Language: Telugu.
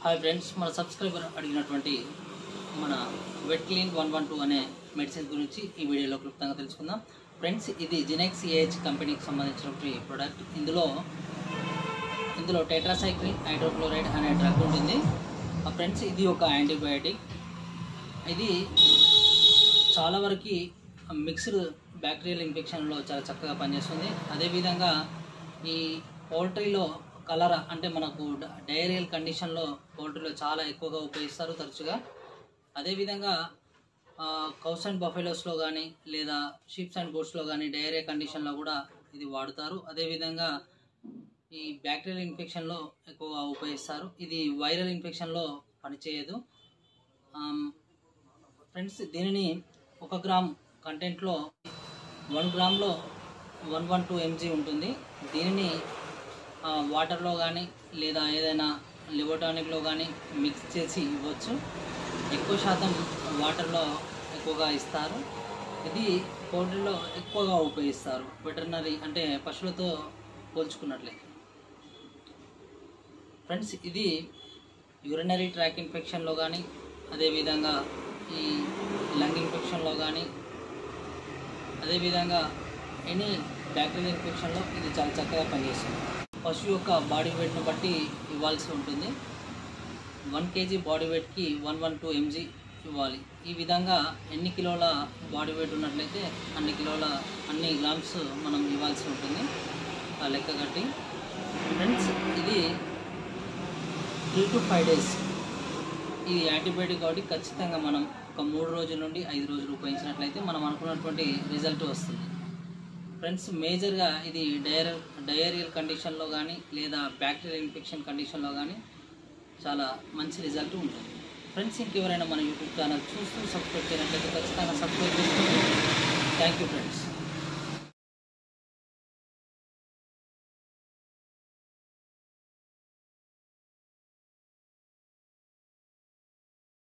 హాయ్ ఫ్రెండ్స్, మన సబ్స్క్రైబర్ అడిగినటువంటి మన వెట్ క్లీన్ 112 అనే మెడిసిన్ గురించి ఈ వీడియోలో క్లుప్తంగా తెలుసుకుందాం. ఫ్రెండ్స్, ఇది జినెక్స్ ఏహెచ్ కంపెనీకి సంబంధించినటువంటి ప్రోడక్ట్. ఇందులో టెట్రాసైక్లిన్ హైడ్రోక్లోరైడ్ అనే డ్రగ్ ఉంటుంది. ఫ్రెండ్స్, ఇది ఒక యాంటీబయాటిక్. ఇది చాలా వరకు మిక్స్డ్ బ్యాక్టీరియల్ ఇన్ఫెక్షన్లో చాలా చక్కగా పనిచేస్తుంది. అదేవిధంగా ఈ పౌల్ట్రీలో కలరా అంటే మనకు డయేరియల్ కండిషన్లో పౌల్ట్రీలో చాలా ఎక్కువగా ఉపయోగిస్తారు తరచుగా. అదేవిధంగా కౌస్ అండ్ బఫెలోస్లో కానీ లేదా షీప్స్ అండ్ గోట్స్లో కానీ డయేరియా కండిషన్లో కూడా ఇది వాడుతారు. అదేవిధంగా ఈ బ్యాక్టీరియల్ ఇన్ఫెక్షన్లో ఎక్కువగా ఉపయోగిస్తారు. ఇది వైరల్ ఇన్ఫెక్షన్లో పనిచేయదు. ఫ్రెండ్స్, దీనిని 1 గ్రామ్ కంటెంట్లో 1 గ్రామ్లో 112 mg ఉంటుంది. దీనిని వాటర్లో కానీ లేదా ఏదైనా లివోటానిక్లో కానీ మిక్స్ చేసి ఇవ్వచ్చు. ఎక్కువ శాతం వాటర్లో ఎక్కువగా ఇస్తారు. ఇది పౌల్ట్రీలో ఎక్కువగా ఉపయోగిస్తారు, వెటర్నరీ అంటే పశువులతో పోల్చుకున్నట్లే. ఫ్రెండ్స్, ఇది యూరినరీ ట్రాక్ ఇన్ఫెక్షన్లో కానీ అదేవిధంగా ఈ లంగ్ ఇన్ఫెక్షన్లో కానీ అదేవిధంగా ఎనీ బ్యాక్టీరియల్ ఇన్ఫెక్షన్లో ఇది చాలా చక్కగా పనిచేస్తుంది. పశువు యొక్క బాడీ వెయిట్ను బట్టి ఇవ్వాల్సి ఉంటుంది. 1 kg బాడీ వెయిట్కి 112 mg ఇవ్వాలి. ఈ విధంగా ఎన్ని కిలోల బాడీ వెయిట్ ఉన్నట్లయితే అన్ని గ్రామ్స్ మనం ఇవ్వాల్సి ఉంటుంది ఆ లెక్క కట్టి. ఫ్రెండ్స్, ఇది 3 to 5 days ఇది యాంటీబయాటిక్ కాబట్టి ఖచ్చితంగా మనం ఒక 3 రోజుల నుండి 5 రోజులు ఉపయోగించినట్లయితే మనం అనుకున్నటువంటి రిజల్ట్ వస్తుంది. ఫ్రెండ్స్, మేజర్గా ఇది డయేరియల్ కండిషన్లో కానీ లేదా బ్యాక్టీరియల్ ఇన్ఫెక్షన్ కండిషన్లో కానీ చాలా మంచి రిజల్ట్ ఉంటుంది. ఫ్రెండ్స్, ఇంకెవరైనా మన యూట్యూబ్ ఛానల్ చూస్తూ సబ్స్క్రైబ్ చేయనట్లయితే ఖచ్చితంగా సబ్స్క్రైబ్ చేసుకోండి. Thank you friends.